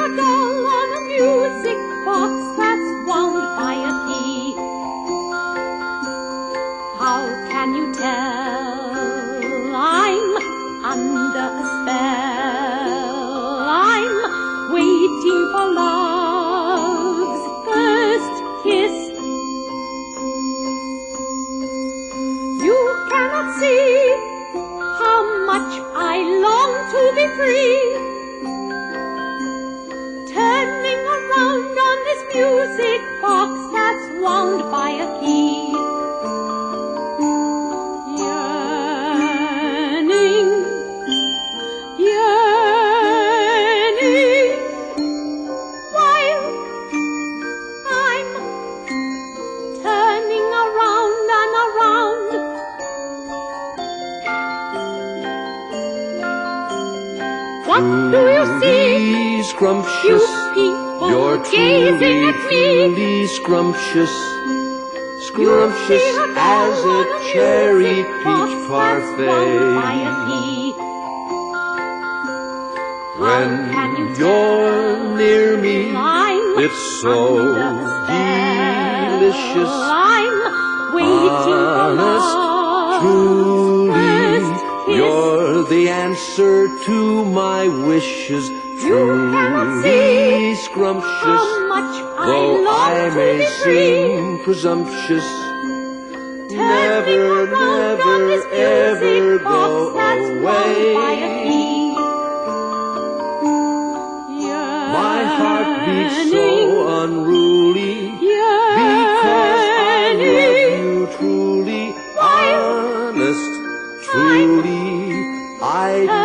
a doll on a music box that's wound by a key. How can you tell I'm under a spell? I'm waiting for love's first kiss. You cannot see how much I long to be free, turning around on this music box that's wound by a key. Yearning, yearning, while I'm turning around and around. What do you see? Scrumptious, You people you're gazing at me. truly scrumptious, scrumptious as a cherry peach parfait. When you're near me, it's so delicious. I'm waiting Honest, for truly, first kiss. you're the answer to my wishes. You cannot see Truly scrumptious, how much I though long I to may be free, seem presumptuous. turning Never, around on this never, ever music go box that's wound by a away. key. My heart beats so Yearning, unruly because I love yearning, you truly. while Honest, truly, I